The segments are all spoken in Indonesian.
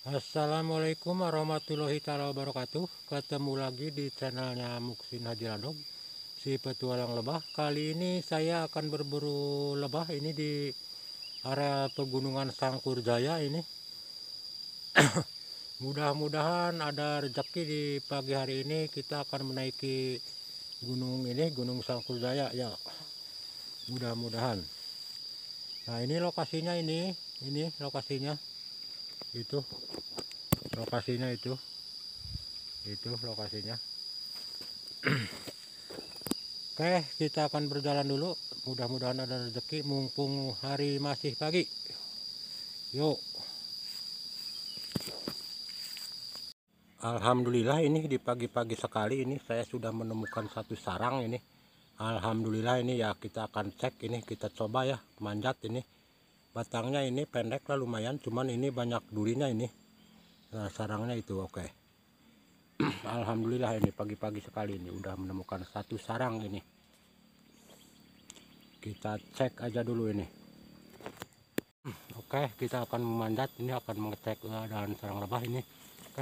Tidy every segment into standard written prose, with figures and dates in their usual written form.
Assalamualaikum warahmatullahi wabarakatuh. Ketemu lagi di channelnya Muksin Haji Radog, si petualang lebah. Kali ini saya akan berburu lebah ini di area pegunungan Sangkurjaya ini. Mudah-mudahan ada rezeki di pagi hari ini. Kita akan menaiki gunung ini, Gunung Sangkurjaya ya. Mudah-mudahan. Nah, ini lokasinya ini lokasinya. Itu lokasinya itu lokasinya. Oke, kita akan berjalan dulu. Mudah-mudahan ada rezeki mumpung hari masih pagi. Yuk. Alhamdulillah ini di pagi-pagi sekali ini saya sudah menemukan satu sarang ini. Alhamdulillah ini ya, kita akan cek ini, kita coba ya manjat ini. Batangnya ini pendek lah lumayan, cuman ini banyak durinya ini. Nah, sarangnya itu oke. Alhamdulillah ini pagi-pagi sekali ini udah menemukan satu sarang ini. Kita cek aja dulu ini. Oke, kita akan memanjat ini, akan mengecek keadaan sarang lebah ini. Oke.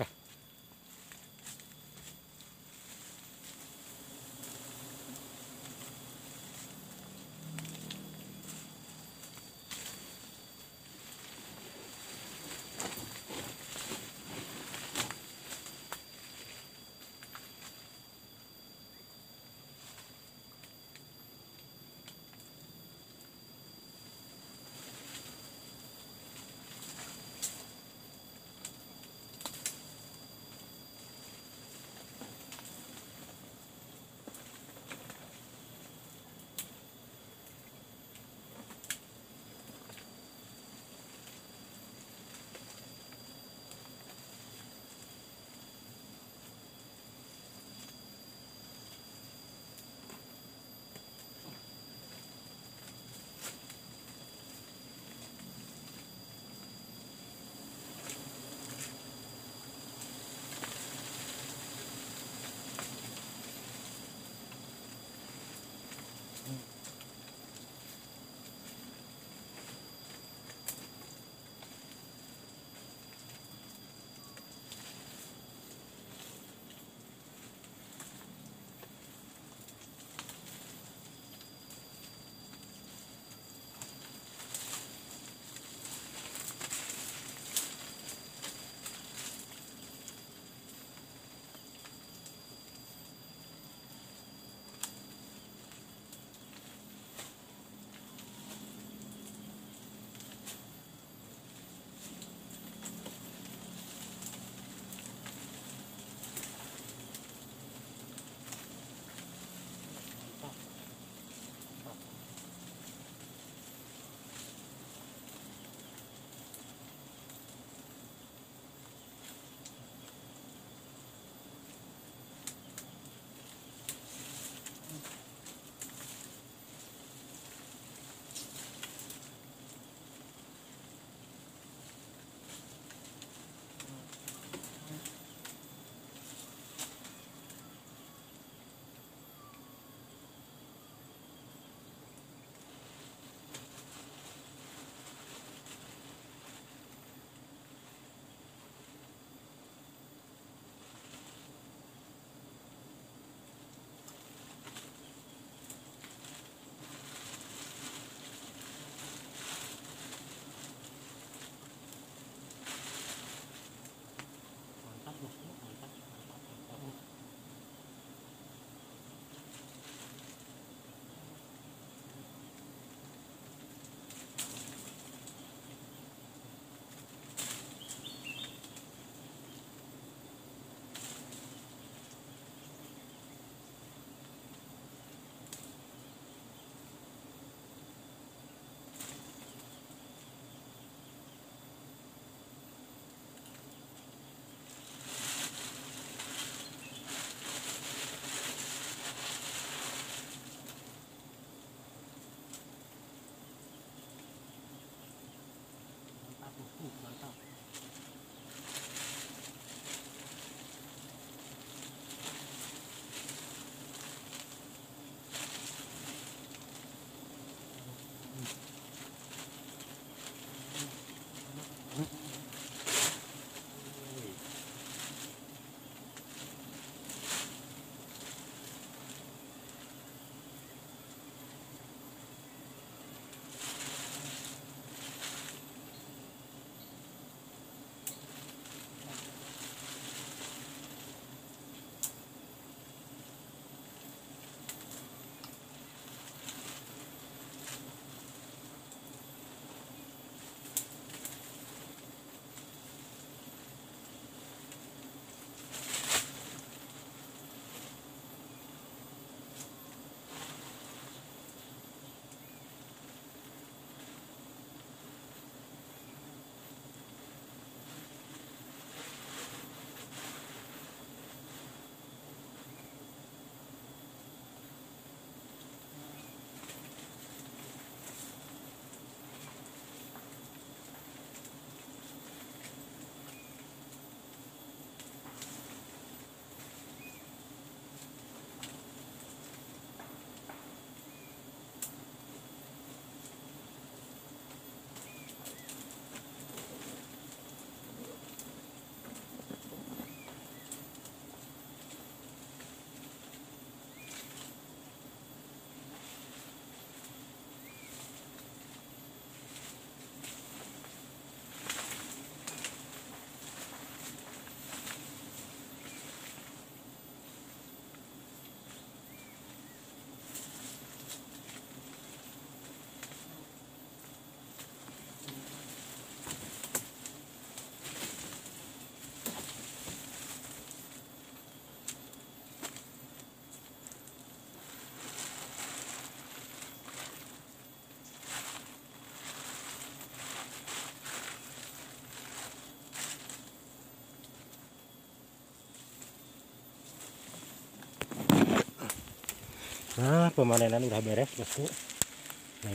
Nah, pemanenan udah beres bosku. Nah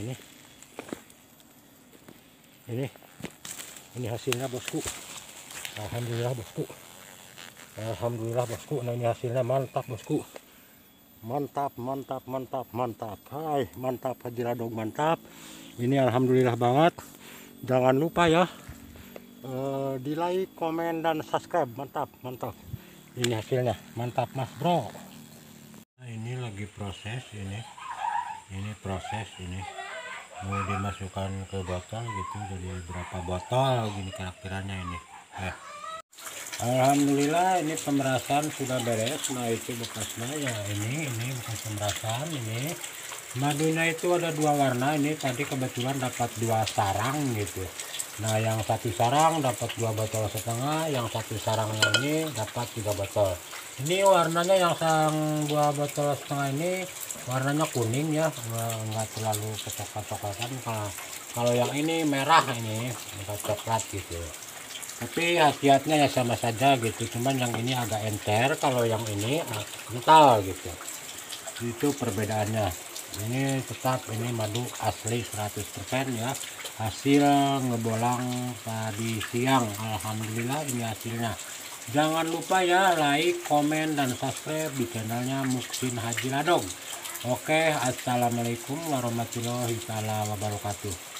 ini hasilnya bosku. Alhamdulillah bosku. Alhamdulillah bosku. Nah ini hasilnya mantap bosku. Mantap, mantap, mantap, mantap. Hai, mantap Haji Ladog, mantap. Ini alhamdulillah banget. Jangan lupa ya di like, komen, dan subscribe. Mantap, mantap. Ini hasilnya mantap mas bro. Nah, ini lagi proses ini proses ini mau dimasukkan ke botol gitu. Jadi berapa botol gini kira-kiranya ini. Alhamdulillah ini pemerasan sudah beres. Nah itu bekasnya ya, ini bekas pemerasan. Ini madunya itu ada 2 warna. Ini tadi kebetulan dapat 2 sarang gitu. Nah yang satu sarang dapat 2 botol setengah, yang satu sarangnya ini dapat 3 botol. Ini warnanya yang sang 2 botol setengah ini warnanya kuning ya, nggak terlalu coklat-coklatan. Kalau yang ini merah, ini agak coklat gitu. Tapi khasiatnya ya sama saja gitu, cuman yang ini agak enter, kalau yang ini kental gitu. Itu perbedaannya. Ini tetap ini madu asli 100% ya, hasil ngebolang tadi siang. Alhamdulillah ini hasilnya. Jangan lupa ya like, komen, dan subscribe di channelnya Muksin Haji Ladog. Oke, assalamualaikum warahmatullahi wabarakatuh.